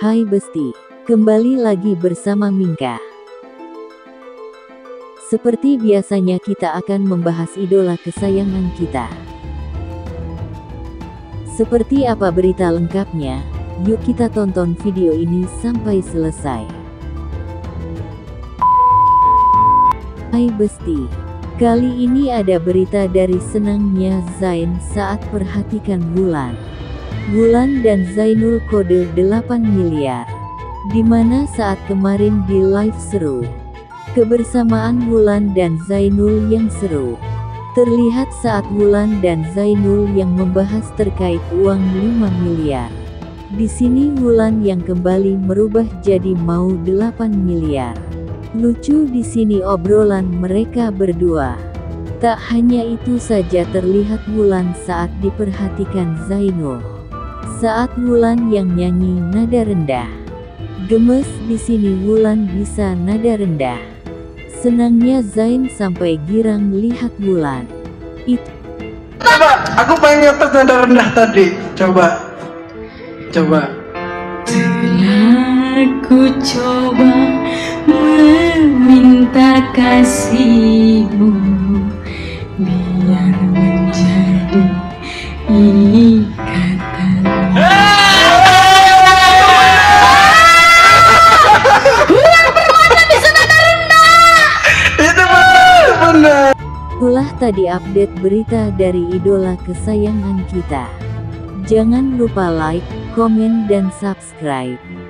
Hai Besti, kembali lagi bersama Mingka. Seperti biasanya kita akan membahas idola kesayangan kita. Seperti apa berita lengkapnya? Yuk kita tonton video ini sampai selesai. Hai Besti, kali ini ada berita dari senangnya Zain saat perhatikan Wulan. Wulan dan Zainul kode 8 miliar. Dimana saat kemarin di live seru, kebersamaan Wulan dan Zainul yang seru terlihat saat Wulan dan Zainul yang membahas terkait uang 5 miliar. Di sini Wulan yang kembali merubah jadi mau 8 miliar. Lucu di sini obrolan mereka berdua. Tak hanya itu saja, terlihat Wulan saat diperhatikan Zainul. Saat Wulan yang nyanyi nada rendah. Gemes di sini Wulan bisa nada rendah. Senangnya Zain sampai girang lihat Wulan. Itu. Coba, aku pengen ngetes nada rendah tadi. Coba. Telah ku coba meminta kasihmu, biar menjadi ikatan. Itulah tadi update berita dari idola kesayangan kita. Jangan lupa like, komen dan subscribe.